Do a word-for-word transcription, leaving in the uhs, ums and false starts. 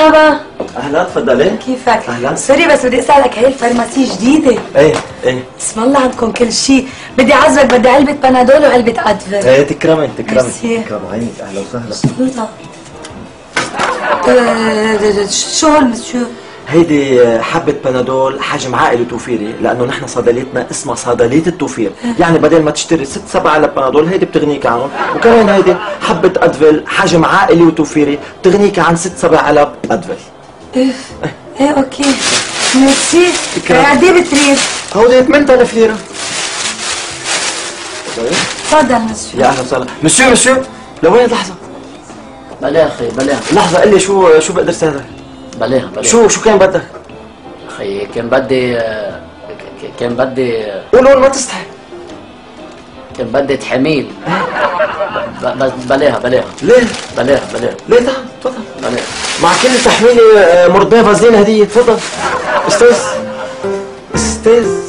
بابا. اهلا تفضلي. كيفك؟ اهلا. سوري بس بدي اسالك، هي الفارماسي جديده؟ ايه ايه. اسم الله عندكم كل شيء. بدي اعذبك، بدي علبه بنادول وعلبه ادفل. ايه تكرمي تكرمي ميرسي. تكرمي عينك. اهلا وسهلا. بسم الله. أه شو هول مسيو؟ هيدي حبة بنادول حجم عائلي توفيري، لأنه نحن صيدليتنا اسمها صيدلية التوفير، يعني بدل ما تشتري ست سبع علب بنادول هيدي بتغنيك عنهم، وكمان هيدي حبة أدفل حجم عائلي وتوفيري بتغنيك عن ست سبع علب أدفل. ايه ايه اوكي ميرسي. قد ايه بتريد؟ هودي ثمانية آلاف ليرة. تفضل مسيو. يا أهلا وسهلا. مسيو مسيو لوين لحظة؟ بلاها اخي بلاها. لحظة قل لي شو شو بقدر ساعدك؟ بلاها بلاها. شو شو كان بدك؟ اخي كان بدي كان بدي قول ما تستحي. كان بدي تحميل. بس بلاها بلاها. ليه؟ بلاها بلاها. ليه تعال تفضل. بلاها. مع كل تحميلي مرضاه فازلين هدية تفضل. استاذ استاذ